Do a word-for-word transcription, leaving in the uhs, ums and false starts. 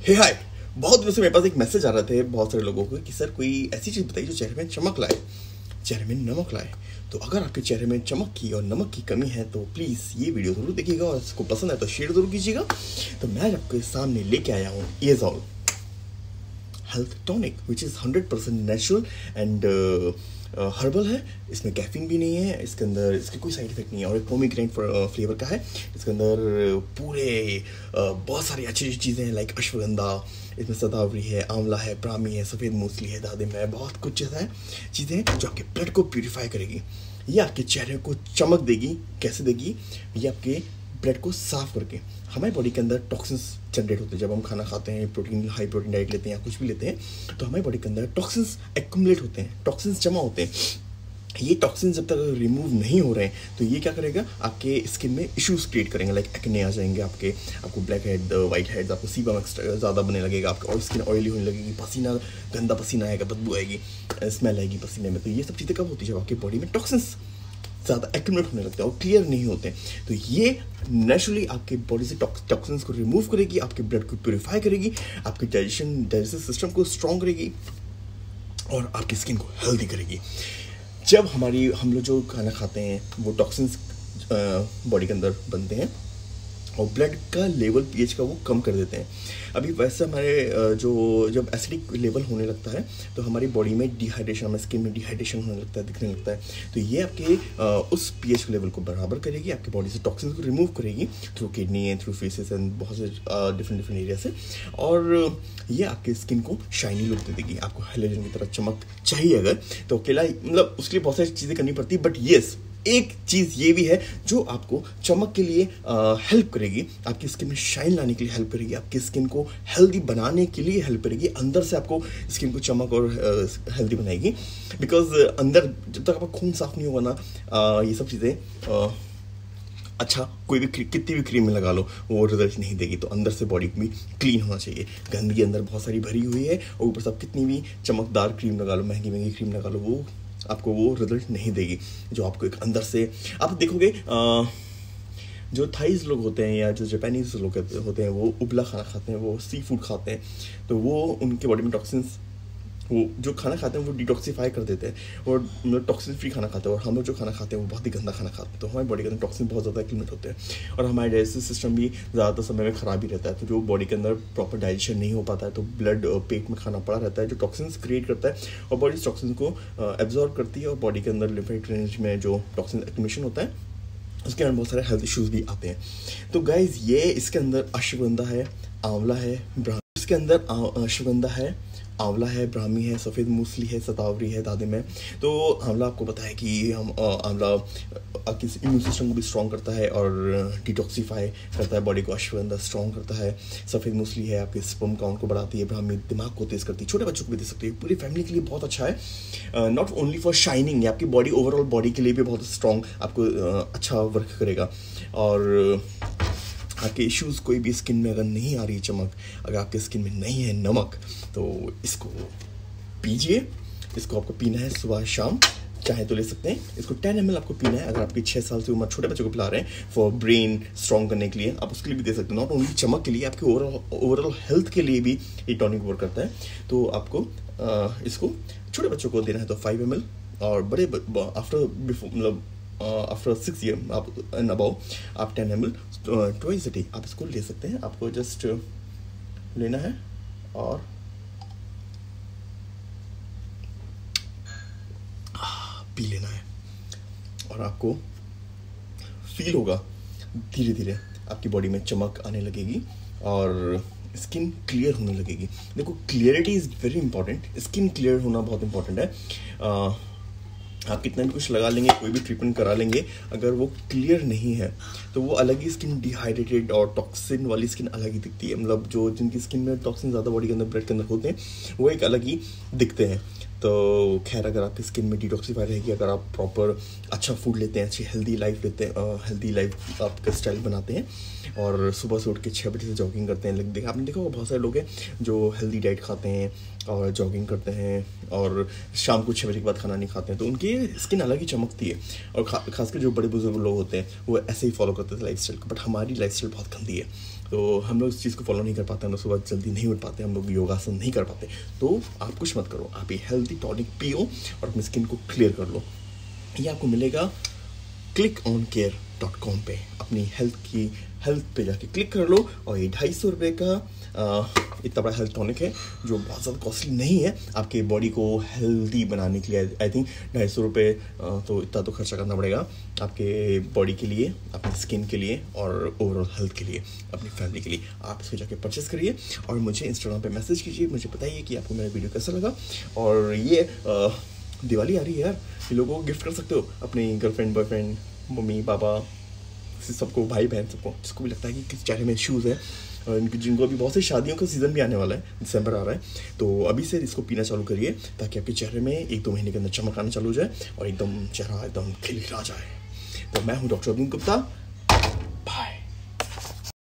हे हाय, बहुत दिनों से मेरे पास एक मैसेज आ रहे थे बहुत सारे लोगों को कि सर कोई ऐसी चीज़ बताइए जो चेहरे में चमक लाए, चेहरे में नमक लाए। तो अगर आपके चेहरे में चमक की और नमक की कमी है तो प्लीज़ ये वीडियो ज़रूर देखिएगा और इसको पसंद है तो शेयर ज़रूर कीजिएगा। तो मैं आपके सामने लेके आया हूँ इज़ॉल health tonic which is hundred percent natural and herbal है। इसमें कैफीन भी नहीं है, इसके अंदर इसके कोई साइड इफेक्ट नहीं है और एक पोमीग्रेनेट फ्लेवर का है। इसके अंदर पूरे uh, बहुत सारी अच्छी अच्छी चीज़ें हैं लाइक अश्वगंधा, इसमें सदावरी है, आंवला है, ब्राह्मी है, सफ़ेद मूसली है, दादिम है, बहुत कुछ ऐसा है चीज़ें हैं जो आपके ब्लड को प्यूरिफाई करेगी। ये आपके चेहरे को चमक देगी। कैसे देगी? ये आपके ब्लड को साफ करके। हमारी बॉडी के अंदर टॉक्सिन्स जनरेट होते हैं जब हम खाना खाते हैं, प्रोटीन हाई प्रोटीन डाइट लेते हैं या कुछ भी लेते हैं, तो हमारी बॉडी के अंदर टॉक्सिन्स एक्यूमुलेट होते हैं, टॉक्सिन्स जमा होते हैं। ये टॉक्सिन्स जब तक रिमूव नहीं हो रहे हैं तो ये क्या करेगा, आपके स्किन में इश्यूज क्रिएट करेंगे लाइक एक्ने आ जाएंगे आपके, आपको ब्लैक हेड, वाइट हेड्स, आपको सीबम ज़्यादा बनने लगेगा, आपका और स्किन ऑयली होने लगेगी, पसीना, गंदा पसीना आएगा, बदबू आएगी, स्मेल आएगी पसीने में। तो ये सब चीज़ें कब होती है? जब आपकी बॉडी में टॉक्सिन्स ज़्यादा एक्यूमुलेट होने लगते हैं और क्लियर नहीं होते। तो ये नेचुरली आपकी बॉडी से टॉक्सिन्स को रिमूव करेगी, आपके ब्लड को प्यूरिफाई करेगी, आपके डाइजेशन डाइजेस्टिव सिस्टम को स्ट्रॉन्ग करेगी और आपकी स्किन को हेल्दी करेगी। जब हमारी हम लोग जो खाना खाते हैं वो टॉक्सिन्स बॉडी के अंदर बनते हैं और ब्लड का लेवल पीएच का वो कम कर देते हैं। अभी वैसे हमारे जो जब एसिडिक लेवल होने लगता है तो हमारी बॉडी में डिहाइड्रेशन, हमारे स्किन में डिहाइड्रेशन होने लगता है, दिखने लगता है। तो ये आपके उस पीएच लेवल को बराबर करेगी, आपकी बॉडी से टॉक्सिन्स को रिमूव करेगी through kidney and through faeces and बहुत से डिफरेंट डिफरेंट एरिया से। और ये आपके स्किन को शाइनी लुक दे देगी। आपको हैलोजन की तरह चमक चाहिए अगर तो अकेला मतलब उसके लिए बहुत सारी चीज़ें करनी पड़ती है, बट येस एक चीज़ ये भी है जो आपको चमक के लिए हेल्प करेगी, आपकी स्किन में शाइन लाने के लिए हेल्प करेगी, आपकी स्किन को हेल्दी बनाने के लिए हेल्प करेगी, अंदर से आपको स्किन को चमक और हेल्दी बनाएगी। बिकॉज अंदर जब तक आपका खून साफ नहीं होगा ना, आ, ये सब चीज़ें अच्छा कोई भी कितनी भी क्रीम में लगा लो वो रिजल्ट नहीं देगी। तो अंदर से बॉडी भी क्लीन होना चाहिए। गंदगी अंदर बहुत सारी भरी हुई है और ऊपर से आप कितनी भी चमकदार क्रीम लगा लो, महंगी महंगी क्रीम लगा लो, वो आपको वो रिजल्ट नहीं देगी जो आपको एक अंदर से। आप देखोगे आ, जो थाईज लोग होते हैं या जो जापानीज लोग होते हैं वो उबला खाना खाते हैं, वो सी फूड खाते हैं, तो वो उनके बॉडी में टॉक्सिन्स, वो जो खाना खाते हैं वो डिटॉक्सीफाई कर देते हैं और मतलब टॉक्सिन फ्री खाना खाते हैं। और हम लोग जो खाना खाते हैं वो बहुत ही गंदा खाना खाते हैं, तो हमारी बॉडी के अंदर टॉक्सिन बहुत ज़्यादा एक्यूमुलेट होते हैं और हमारे डाइजेस्टिव सिस्टम भी ज़्यादातर समय में ख़राब ही रहता है। तो जो बॉडी के अंदर प्रॉपर डाइजेशन नहीं हो पाता है तो ब्लड पेट में खाना पड़ा रहता है जो टॉक्सिन्स क्रिएट करता है और बॉडी इस टॉक्सिन को एब्जॉर्ब करती है और बॉडी के अंदर लिम्फेटिक ड्रेनेज में जो टॉक्सिन एक्यूमुलेशन होता है उसके अंदर बहुत सारे हेल्थ इश्यूज भी आते हैं। तो गाइज ये इसके अंदर अश्वगंधा है, आंवला है, इसके अंदर अश्वगंधा है, आंवला है, ब्राह्मी है, सफ़ेद मूसली है, सतावरी है, दादिम है। तो आंवला आपको पता है कि हम आंवला आपकी इम्यून सिस्टम को भी स्ट्रॉन्ग करता है और डिटॉक्सीफाई करता है बॉडी को। अश्वगंधा स्ट्रॉन्ग करता है। सफ़ेद मूसली है आपके स्पर्म काउंट को बढ़ाती है। ब्राह्मी दिमाग को तेज़ करती है, छोटे बच्चों को भी दे सकती है, पूरी फैमिली के लिए बहुत अच्छा है। नॉट ओनली फॉर शाइनिंग, आपकी बॉडी ओवरऑल बॉडी के लिए भी बहुत स्ट्रॉन्ग आपको uh, अच्छा वर्क करेगा। और आपके इश्यूज़ कोई भी स्किन में अगर नहीं आ रही है चमक, अगर आपके स्किन में नहीं है नमक, तो इसको पीजिए। इसको आपको पीना है सुबह शाम, चाहे तो ले सकते हैं। इसको टेन एम एल आपको पीना है। अगर आपके छः साल से उम्र छोटे बच्चों को पिला रहे हैं फॉर ब्रेन स्ट्रॉन्ग करने के लिए, आप उसके लिए भी दे सकते हैं। नॉट ओनली चमक के लिए, आपके ओवरऑल ओवरऑल हेल्थ के लिए भी ये टॉनिक वर्क करता है। तो आपको आ, इसको छोटे बच्चों को देना है तो फाइव एम एल और बड़े आफ्टर बिफोर मतलब आफ्टर सिक्स ईयर आप एंड अबाउ आप ten M L twice a day आप इसको ले सकते हैं। आपको जस्ट लेना है और पी लेना है और आपको फील होगा धीरे धीरे आपकी बॉडी में चमक आने लगेगी और स्किन क्लियर होने लगेगी। देखो clarity is very important, skin clear होना बहुत इंपॉर्टेंट है। uh, आप कितना भी कुछ लगा लेंगे, कोई भी ट्रीटमेंट करा लेंगे, अगर वो क्लियर नहीं है तो वो अलग ही स्किन डिहाइड्रेटेड और टॉक्सिन वाली स्किन अलग ही दिखती है। मतलब जो जिनकी स्किन में टॉक्सिन ज़्यादा बॉडी के अंदर ब्लड के अंदर होते हैं वो एक अलग ही दिखते हैं। तो खैर अगर आपकी स्किन में डिटॉक्सीफाई रहेगी, अगर आप प्रॉपर अच्छा फूड लेते हैं, अच्छी हेल्दी लाइफ लेते हैं, हेल्दी लाइफ आपका स्टाइल बनाते हैं और सुबह से उठ के छः बजे से जॉगिंग करते हैं। देखा आपने देखा होगा बहुत सारे लोग हैं जो हेल्दी डाइट खाते हैं और जॉगिंग करते हैं और शाम को छः बजे के बाद खाना नहीं खाते हैं, तो उनकी स्किन अलग ही चमकती है। और खा खासकर जो बड़े बुजुर्ग लोग होते हैं वो ऐसे ही फॉलो करते थे लाइफ स्टाइल को, बट हमारी लाइफ स्टाइल बहुत गंदी है। तो हम लोग इस चीज़ को फॉलो नहीं कर पाते, हम लोग सुबह जल्दी नहीं उठ पाते, हम लोग योगासन नहीं कर पाते। तो आप कुछ मत करो, आप ये हेल्दी टॉनिक पियो और अपनी स्किन को क्लियर कर लो। ये आपको मिलेगा click on care dot com पे। अपनी हेल्थ की हेल्थ पे जाके क्लिक कर लो। और ये ढाई सौ रुपये का आ, इतना बड़ा हेल्थ टॉनिक है जो बहुत ज़्यादा कॉस्टली नहीं है। आपके बॉडी को हेल्दी बनाने के लिए आई थिंक ढाई सौ रुपये तो इतना तो खर्चा करना पड़ेगा आपके बॉडी के लिए, अपनी स्किन के लिए और ओवरऑल हेल्थ के लिए, अपनी फैमिली के लिए। आप इसको जाके परचेस करिए और मुझे इंस्टाग्राम पे मैसेज कीजिए, मुझे बताइए कि आपको मेरा वीडियो कैसा लगा। और ये आ, दिवाली आ रही है यार, ये लोगों को गिफ्ट कर सकते हो, अपनी गर्लफ्रेंड, बॉयफ्रेंड, मम्मी पापा, सबको, भाई बहन, सबको जिसको भी लगता है कि किस चेहरे में इश्यूज़ है और इनकी जिनको अभी बहुत सी शादियों का सीज़न भी आने वाला है, दिसंबर आ रहा है। तो अभी से इसको पीना चालू करिए ताकि आपके चेहरे में एक दो महीने के अंदर चमक आना चालू हो जाए और एकदम चेहरा एकदम खिलखिला जाए। तो मैं हूँ डॉक्टर अब्दुल गुप्ता।